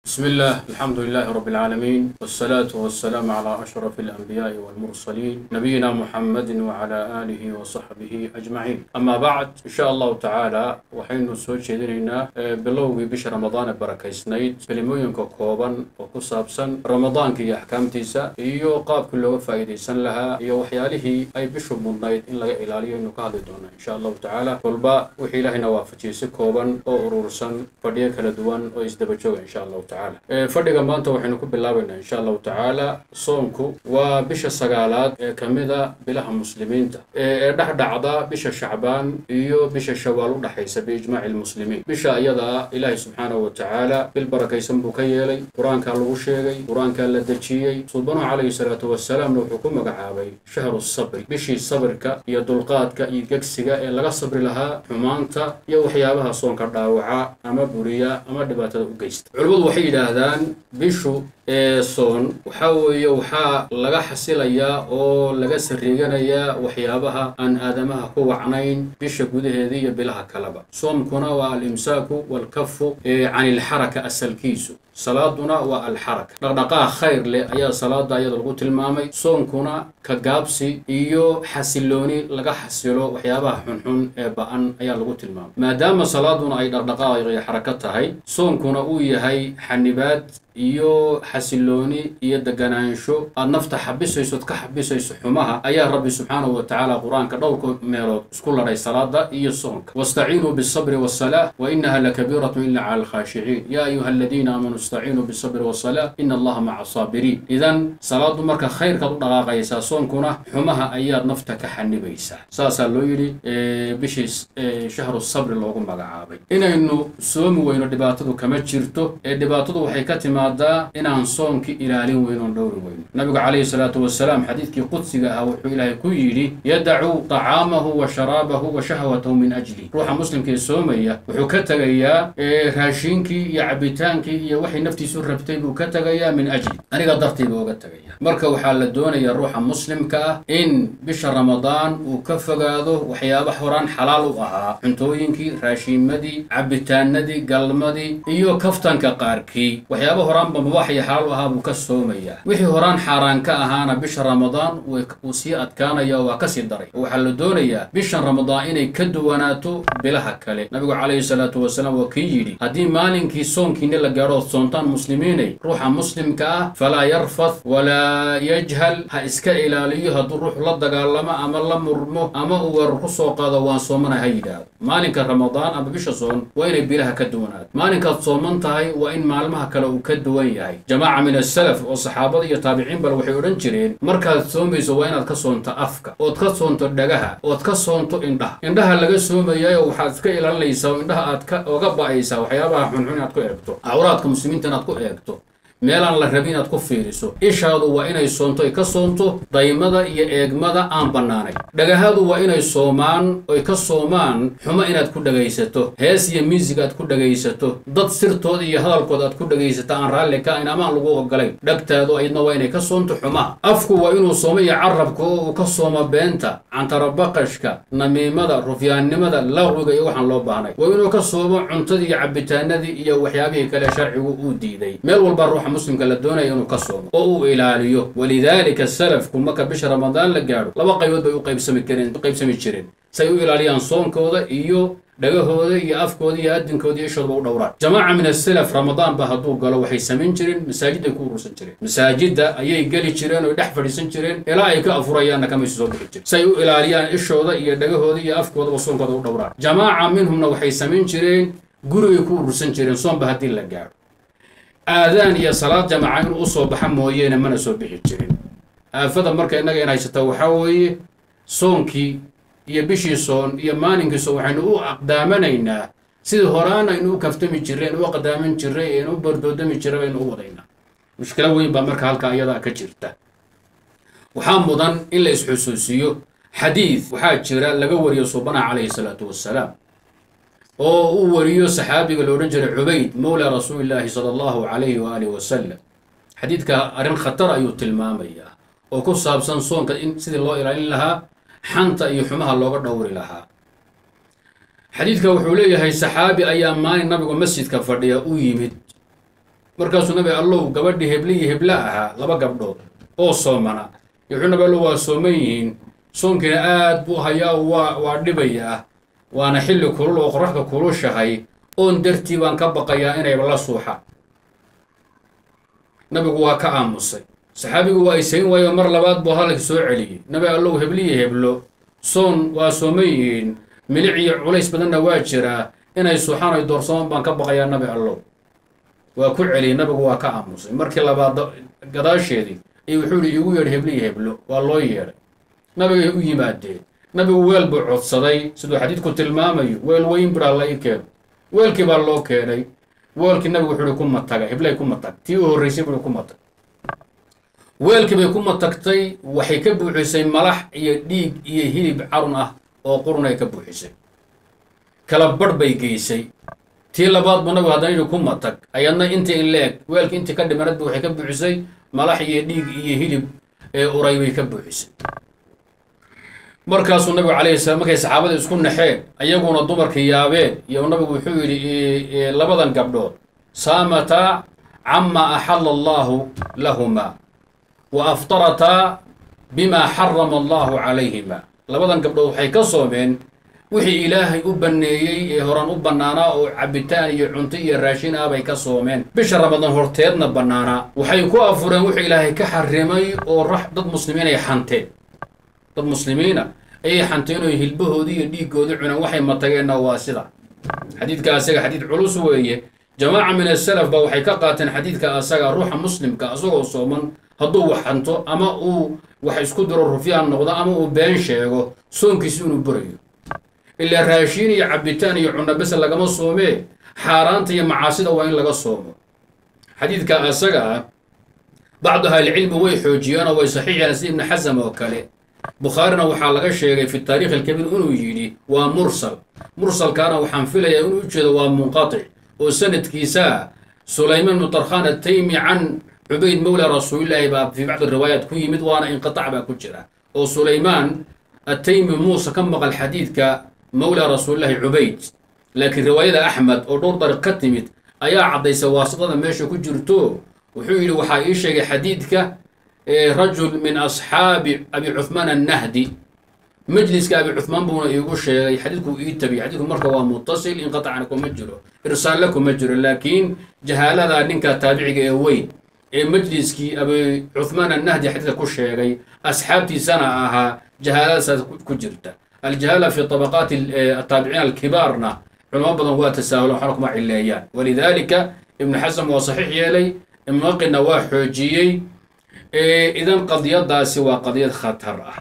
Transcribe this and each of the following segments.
بسم الله الحمد لله رب العالمين والصلاة والسلام على أشرف الأنبياء والمرسلين نبينا محمد وعلى آله وصحبه أجمعين أما بعد إن شاء الله تعالى وحين نسوي شيئا بلوغي بش رمضان بركة سنيد كلموين كوبا وكسابسا رمضان كي أحكام تيسا إيو قاب كله فايدة سن لها إيو وحياله أي بشو منايد إن لغا إلالي إنو كهددونا إن شاء الله تعالى كلبا وحي له نوافتي سكوبا وأرورسا فديك لدوان وإزدبجو إن شاء الله تعالى fadhiga maanta waxaynu ku bilaabaynaa insha allahu tacaala soonku waa bisha sagaalaad ee kamida bilaha muslimiinta ee dhexdhacda bisha shacbaan iyo bisha shawaal u dhaxaysa biijmaaci lmuslimiin bisha iyada ilaahay subxaanahu wa tacaala bil barakaysan buu ka yeelay qur-aankaa lagu sheegay qur-aankaa la dejiyey suubanu calayhi salaatu wasalaamna wuxuu ku magacaabay shahru sabri bishii sabirka iyo dulqaadka iyo gegsiga ee laga sabri lahaa xumaanta iyo waxyaabaha soonka dhaawaca ama buriya ama dhibaatada u geysta culimadu waxay yidhaahdaan bishu soon waxaa weeye waxaa laga xasilayaa oo laga sariiganayaa waxyaabaha aan aadamaha ku wacnayn bisha gudaheeda iyo bilaha kaleba soomkuna waa alimsaaku walkafu can ilxaraka asalkiisu salaaduna waa alxaraka dhaqdhaqaaq khayr leh ayaa salaada iyada lagu tilmaamay soonkuna ka gaabsi iyo xasilooni laga xasilo waxyaabaha xunxun ee ba'an ayaa lagu tilmaamay maadaama salaaduna ay dhaqdhaqaaq iyo xaraka tahay soonkuna uu yahay xanibaad iyo xasilooni iyo deganaansho aad nafta xabisayso ka xabisayso xumaha ayaa rabbi subxaanahu wa tacaala qur-aanka dhowrka meelood isku ladhay salaada iyo soonka wastaciinuu bisabri wasalaa wa inaha lakabiiratun ila cala alkhaashiciin yaa ayuha aladiina aamanuu istaciinuu bisabri wasalaa ina allaha maca saabiriin idan salaadu marka khayrkaad u dhaqaaqaysaa soonkuna xumaha ayaad nafta ka xanibaysaa saasaa loo yidhi bishii shahru sabri loogu magacaabay inaynu soomi weyno dhibaatadu kama jirto ee dhibaatadu waxay ka timaad inaan soonki ilaalin weyn oon dhowri weyno nabigu calayhi salaatu wasalaam xadiidkii qudsiga ah wuxuu ilaahay ku yidhi yadacu طacaamahu wa sharaabahu wa shahwatahu min ajli ruuxa muslimkee soomaya wuxuu ka tegayaa raashiinkii iyo cabitaankii iyo waxay naftiisu rabtay buu ka tegayaa min ajli aniga dartayba oga tegaya marka waxaa la doonayaa ruuxa muslimka ah in bisha ramadaan uu ka fogaado waxyaaba horaan xalaal u ahaa cuntooyinkii raashiimadii cabitaanadii galmadii iyo kaftanka qaarkii waxyaaba horaanba mubaax iyo xalaal u ahaa buu ka soomayaa wixii horaan xaaraan ka ahaana bisha ramadaan wuu sii adkaanaya waa kasii daray waxaa la doonayaa bishan ramadaan inay ka duwanaato bilaha kale nabigu calayhi salaatu wasalaam waa kii yidhi haddii maalinkii soonkiina la gaadho ood soontaan muslimiinay ruuxa muslimka ah falaa yarfath walaa yajhal ha iska ilaaliyo hadduu ruux la dagaalamo ama la murmo ama uu weerar ku soo qaado waan soomana ha yidhaahdo maalinka ramadaan ama bisha soon waa inay bilaha ka duwanaato maalinkaad sooman tahay waa in maalmaha kale uu ka duwan yahay jamaaca min asalaf oo saxaabada iyo taabiciin bal waxay odhan jireen markaad soomayso waa inaad ka soonto afka ood ka soonto dhagaha ood ka soonto indhaha laga soomayayo waxaad iska ilaalinaysaa oo indhaha aad oga ba'aysaa waxyaabaha xunxun inaad ku eegto cawraadka muslimiinta inaad ku eegto meelaan la rabin inaad ku fiiriso ishaadu waa inay soonto ay ka soonto daymada iyo eegmada aan bannaanay dhagahadu waa inay soomaan oy ka soomaan xumo inaad ku dhagaysato hees iyo miisig aad ku dhagaysato dad sirtooda iyo hadalkooda aad ku dhagaysato aan raalli ka ayn amaan lagu ogolayn dhagtaadu ayadna waa inay ka soonto xumaha afku waa inuu soomo iyo carabka oo uu ka soomo beenta cantarabaqashka namiimada rufyaannimada laqwiga iyo waxaan loo baahnay waa inuu ka soomo cuntadii iyo cabitaanadii iyo waxyaabihii kale sharcigu uu diiday meel walba ruuxa muslimka la doonaya inuu ka soomo oo uu ilaaliyo walidaalika salafku marka bisha ramadaan la gaadho laba qaybood bay u qaybsami jireen say u ilaaliyaan soonkooda iyo dhagahooda iyo afkooda iyo adinkooda iyo ishooda u dhowraan jamaaca min asalaf ramadaan ba hadduu galo waxay samayn jireen masaajiday ku urursan jireen masaajidda ayay geli jireen oo dhex fadhiisan jireen ilaa ay ka afurayaanna kamaysu soo bixi jireen say u ilaaliyaan ishooda iyo dhagahooda iyo afkoodaba soonkooda u dhowraan jamaaca minhumna waxay samayn jireen gurigay ku urursan jireen soonba haddii la gaadho aadaan iyo salaad jamaaca inuu usoo baxa mooyeene mana soo bixi jirin aafada marka innaga in haysata waxaa weeye soonkii iyo bishii soon iyo maalinkii soon waxaynu u aqdaamanaynaa sidii horaan aynu u kaftami jireen u aqdaaman jiray aynu u bardoodami jiray baynu u wadaynaa mushkilo weyn baa marka halkaa iyadaa ka jirta waxaa mudan in la isxusuusiyo xadiid waxaa jira laga wariyo suubanaha calayhi salaatu wasalaam oo uu wariyo saxaabiga la odhan jiray cubayd mawla rasuulillaahi sala allahu calayhi waaalih wasalam xadiidka arrin khatar ayuu tilmaamayaa oo ku saabsan soonka in sidii loo ilaalin lahaa xanta iyo xumaha looga dhowri lahaa xadiidka wuxuu leeyahay saxaabi ayaa maalin nabigu masjidka fadhiya u yimid markaasuu nabi allow gabadhii hebliyi hebla ahaa laba gabdhood oo soomana wuxuu nabi allow waa sooman yihiin soonkiina aad buu hayaa waa dhibayaa waana xilli kulul oo qoraxda kulushahay oon dartii baan ka baqayaa inayba la suuxa nabigu waa ka aamusay saxaabigu waa isayn waayo mar labaad buu hadalka soo celiyey nabi allow hebliyi heblo soon waa sooman yihiin milic iyo culays badanna waa jiraa inay suuxaan ay doorsooman baan ka baqayaa nabi allow waa ku celiyey nabigu waa ka aamusay markii labaad gadaasheedii ayuu wuxuu yidhi iigu yeedh hebliyi heblo waa loo yeedhay nabigay u yimaadeen nabigu weel buu codsaday siduu xadiidku tilmaamayo weel weyn biraa la ii keeno weelkii baa loo keenay weelkii nabigu wuxuu ku mataga heblay ku matag tii u horraysay buu ku matag weelkii bay ku matagtay waxay ka buuxisay malax iyo dhiig iyo hilib carun ah oo qurun ay ka buuxisay kala badh bay geysay tii labaad buu nabigu haddana yidhi ku matag ayadna intii in leeg weelkii intii ka dhimanadba waxay ka buuxisay malax iyo dhiig iyo hilib uray bay ka buuxisay markaasuu nabigu calayhi salaam markay saxaabada isku naxeen ayaguna dumarka yaabeen iyo nabigu wuxuu yidhi labadan gabdhood saamataa cama axalla allahu lahuma wa aftarataa bima xarama allahu calayhima labadan gabdhood waxay ka soomeen wixii ilaahay u banneeyey ee horaan u bannaanaa oo cabitaan iyo cunto iyo raashin ah bay ka soomeen bisha ramadaan horteedna bannaanaa waxay ku afureen wuxuu ilaahay ka xarimay oo dad muslimiin ay xanteen dad muslimiina ayay xanteen oo hilbahoodii iyo dhiiggoodii cuneen waxay matageenna waa sida xadiidka asaga xadiid culus weeye jamaaca min asalaf ba waxay ka qaateen xadiidka asaga ruuxa muslimka asagoo sooman hadduu wax xanto ama uu wax isku diro rufyaan noqdo ama uu been sheego soonkiisi inuu burayo ilaa raashiin iyo cabitaan iyo cunno bes lagama soomee xaaraanta iyo macaasida waa in laga soomo xadiidka asaga bacdu ahlicilmi way xoojiyeen oo way saxiixeen sida ibnu xasam oo kale bukhaarina waxaa laga sheegay fi taarikh alkabiir inuu yidhi waa mursal mursalkaana waxaan filayaa inuu ujeedo waa munqatic oo sanadkiisa sulaymaan ibnu tarkhaan ataymi can cubayd mawla rasuulillaahi baa fii bacdi riwaayaat ku yimid waana inqitac baa ku jira oo sulaymaan ataymi muuse ka maqal xadiidka mawla rasuulillaahi cubayd laakiin riwaayada axmed oo dhowr dariiq ka timid ayaa caddaysa waasitada meesha ku jirto wuxuu yidhi waxaa ii sheegay xadiidka rajul min asxaabi abi cuhmaan annahdi majliska abi cuhmaan buuna iigu sheegay xadiidku ii tabiy xadiidku marka waa muttasil inqatacna kuma jiro irsaalle kuma jiro laakiin jahaalada ninka taabiciga ee weyn ee majliskii abi cuhmaan annahdi xadiidka ku sheegay asxaabtiisana ahaa jahaaladasaas ku jirta aljahaala fi tabaqaati ataabiciin alkibaarna culamo badan waa tasaahulan waxna kuma cileeyaan walidaalika ibnu xasam waa saxiix yeelay ibnuqina waa xoojiyey idan qadiyadaasi waa qadiyad khatar ah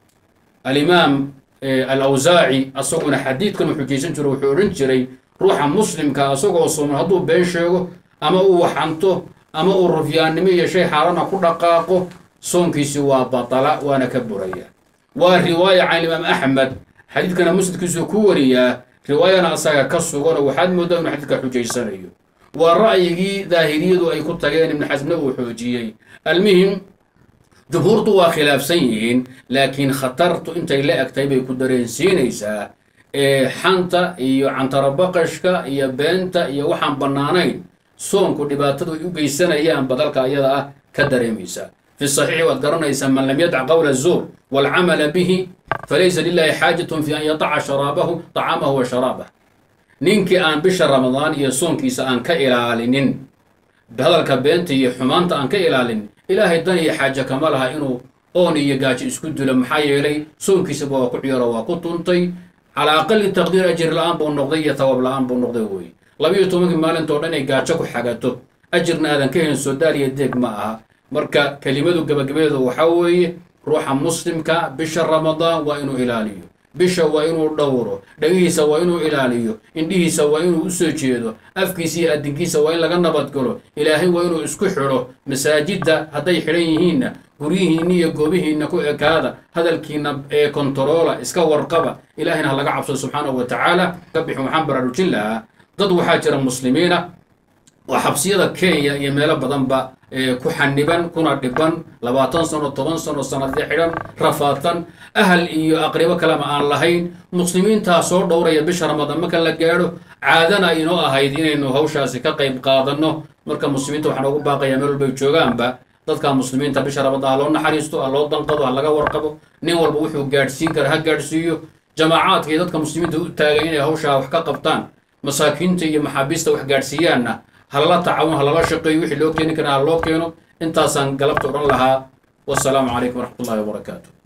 alimaam alawsaaci asaguna xadiidkan u xujaysan jiro wuxuu odhan jiray ruuxa muslimka asagoo sooman hadduu been sheego ama uu waxanto ama uu rufyaannimo iyo shay xaarana ku dhaqaaqo soonkiisi waa batala waana ka buraya waa riwaaya can imaam axmed xadiidkana musnadkiisu ku wariyaa riwaayana asaga ka suganoo waxaad moodaa inuu xadiidka xujaysanayo waa ra'yigii daahiriyadu ay ku tageen ibnu xasmna uu xoojiyey almuhim jumhuurtu waa khilaafsan yihiin laakiin khatartu intay la egtahay bay ku dareensiinaysaa xanta iyo cantarabaqashka iyo beenta iyo waxaan bannaanayn soonku dhibaatadu ay u geysanayaan badalka ayada ah ka dareemaysaa fi saxiixi waad garanaysaa man lam yadac qawla zuur waalcamala bihi falaysa lilahi xaajatun fi an yataca sharaabahu طacaamahu wa sharaabah ninkii aan bisha ramadaan iyo soonkiisa aan ka ilaalinin hadalka beenta iyo xumaanta aan ka ilaalinin ilaahay dan iyo xaaja kama laha inuu oon iyo gaajo isku dilo maxaa yeelay soonkiisaba waa ku ciyaaro waa ku tuntay calaa aqali taqdiir ajir la-aan buu noqday iyo tawaab la-aan buu noqday weye 12 maalintoo dhan ay gaajo ku xagato ajirna aadan ka helin soo daal iyo deeg ma aha marka kelimadu gabagabeedu waxaa weeye ruuxa muslimka bisha ramadaan waa inuu ilaaliyo bisha waa inuu dhowro dhagihiisa waa inuu ilaaliyo indhihiisa waa inuu u soo jeedo afkiisa iyo adinkiisa waa in laga nabadgalo ilaahay waa inuu isku xidho masaajidda hadday xidhan yihiinna guryihiinna iyo goobihiinna ku ekaada hadalkiina ee kontaroola iska warqaba ilaahayna ha laga cabsado subxaanahu wa tacaala ka bixin waxaan baraarujin lahaa dad waxaa jira muslimiina oo xabsiyada kenya iyo meelo badanba ku xaniban kuna dhiban 20 sano 10 sano sanadii xidhan rafaatan ahal iyo aqribo kalama aan lahayn muslimiintaa soo dhowraya bisha ramadaan marka la gaadho caadana inoo ahayd inaynu hawshaasi ka qayb qaadanno marka muslimiinta waxaan ugu baaqayaa meel walbay joogaanba dadka muslimiinta bisha Ramadaan loo naxariisto loo danqado laga warqabo nin walba wuxuu gaadhsiin kara ha gaadhsiiyo jamaacaadka iyo dadka muslimiinta u taagay inay hawsha wax ka qabtaan masaakiinta iyo maxaabiista wax gaadhsiiyaanna halala tacaawun halala shaqeeyo wixii loo keeni kara loo keeno intaasaan galabta oran lahaa والسلام عليكم ورحمة الله وبركاته